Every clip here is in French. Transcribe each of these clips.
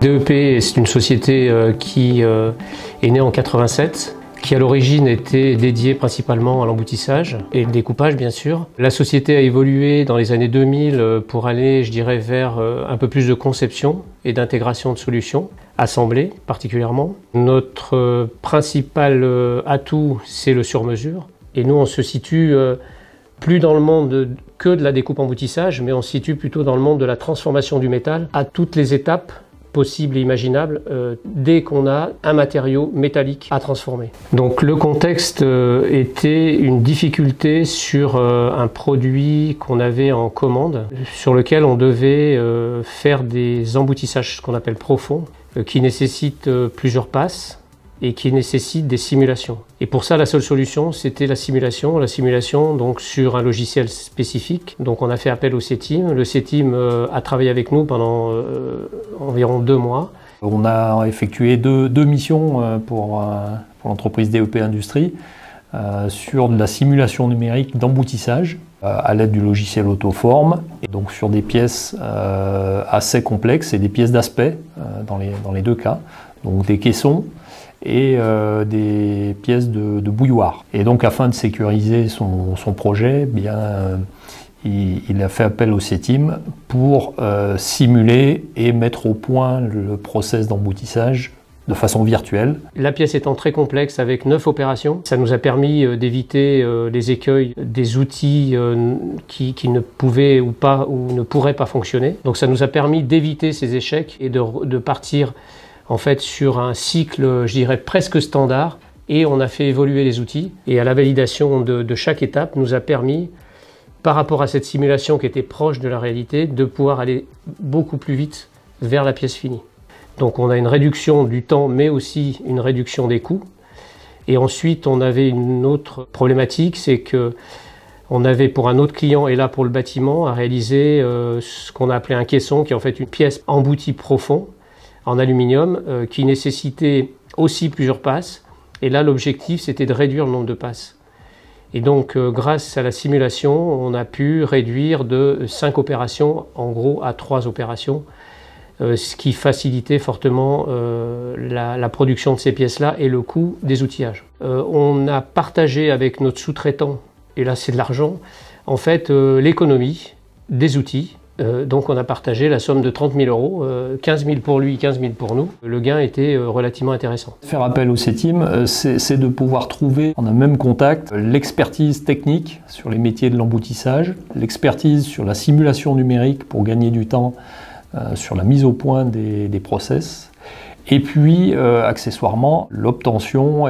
DEP, c'est une société qui est née en 87, qui à l'origine était dédiée principalement à l'emboutissage et le découpage bien sûr. La société a évolué dans les années 2000 pour aller, je dirais, vers un peu plus de conception et d'intégration de solutions, assemblées particulièrement. Notre principal atout, c'est le sur-mesure. Et nous, on se situe plus dans le monde que de la découpe-emboutissage, mais on se situe plutôt dans le monde de la transformation du métal à toutes les étapes possible et imaginable dès qu'on a un matériau métallique à transformer. Donc le contexte était une difficulté sur un produit qu'on avait en commande, sur lequel on devait faire des emboutissages, ce qu'on appelle profonds, qui nécessitent plusieurs passes et qui nécessitent des simulations. Et pour ça, la seule solution, c'était la simulation. La simulation donc sur un logiciel spécifique. Donc on a fait appel au CETIM. Le CETIM a travaillé avec nous pendant environ 2 mois. On a effectué deux missions pour l'entreprise DEP Industrie sur de la simulation numérique d'emboutissage à l'aide du logiciel Autoform, et donc sur des pièces assez complexes et des pièces d'aspect dans les 2 cas, donc des caissons et des pièces de bouilloire. Et donc afin de sécuriser son projet, il a fait appel au CETIM pour simuler et mettre au point le process d'emboutissage de façon virtuelle. La pièce étant très complexe avec 9 opérations, ça nous a permis d'éviter les écueils des outils qui ne pouvaient ou ne pourraient pas fonctionner. Donc ça nous a permis d'éviter ces échecs et de partir en fait sur un cycle, je dirais, presque standard, et on a fait évoluer les outils. Et à la validation de chaque étape nous a permis, par rapport à cette simulation qui était proche de la réalité, de pouvoir aller beaucoup plus vite vers la pièce finie. Donc on a une réduction du temps, mais aussi une réduction des coûts. Et ensuite, on avait une autre problématique, c'est que on avait pour un autre client, et là pour le bâtiment, à réaliser ce qu'on a appelé un caisson, qui est en fait une pièce emboutie profond, en aluminium, qui nécessitait aussi plusieurs passes. Et là, l'objectif, c'était de réduire le nombre de passes. Et donc, grâce à la simulation, on a pu réduire de 5 opérations, en gros, à 3 opérations, ce qui facilitait fortement la production de ces pièces-là et le coût des outillages. On a partagé avec notre sous-traitant, et là, c'est de l'argent, en fait, l'économie des outils. Donc on a partagé la somme de 30 000 €, 15 000 pour lui, 15 000 pour nous. Le gain était relativement intéressant. Faire appel au CETIM, c'est de pouvoir trouver en un même contact l'expertise technique sur les métiers de l'emboutissage, l'expertise sur la simulation numérique pour gagner du temps sur la mise au point des process, et puis accessoirement l'obtention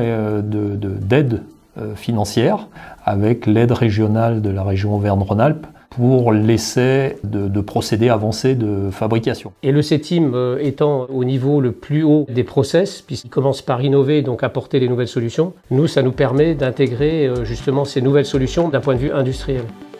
d'aide financière avec l'aide régionale de la région Auvergne-Rhône-Alpes pour l'essai de procédés avancés de fabrication. Et le CETIM étant au niveau le plus haut des process, puisqu'il commence par innover, donc apporter les nouvelles solutions, nous, ça nous permet d'intégrer justement ces nouvelles solutions d'un point de vue industriel.